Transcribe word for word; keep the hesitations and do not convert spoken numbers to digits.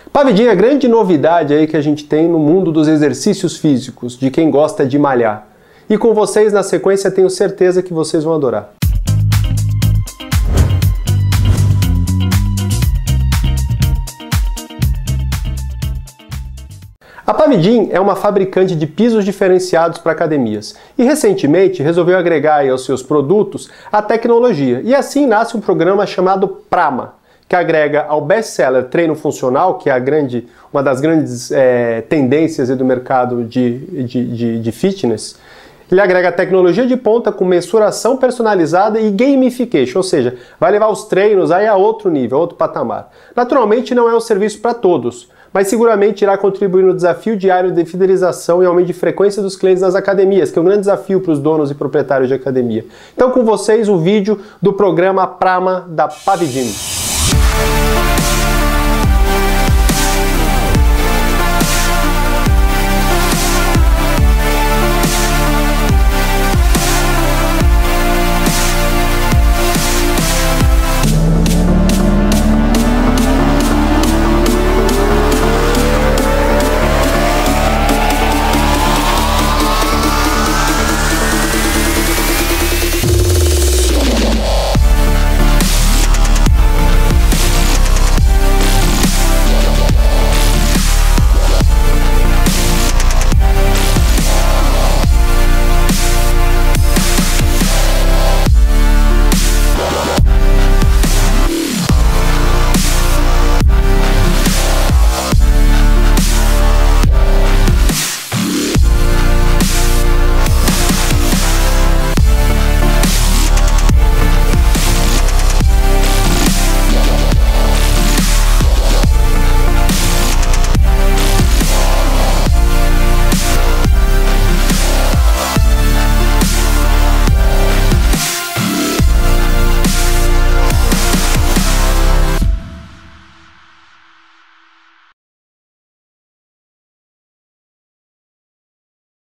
Pavidim é a grande novidade aí que a gente tem no mundo dos exercícios físicos, de quem gosta de malhar. E com vocês, na sequência, tenho certeza que vocês vão adorar. A Pavidim é uma fabricante de pisos diferenciados para academias e recentemente resolveu agregar aí aos seus produtos a tecnologia. E assim nasce um programa chamado Prama, que agrega ao best-seller treino funcional, que é a grande, uma das grandes é, tendências do mercado de, de, de, de fitness. Ele agrega tecnologia de ponta com mensuração personalizada e gamification, ou seja, vai levar os treinos aí a outro nível, a outro patamar. Naturalmente não é um serviço para todos, mas seguramente irá contribuir no desafio diário de fidelização e aumento de frequência dos clientes nas academias, que é um grande desafio para os donos e proprietários de academia. Então com vocês o vídeo do programa Prama da Pavidim.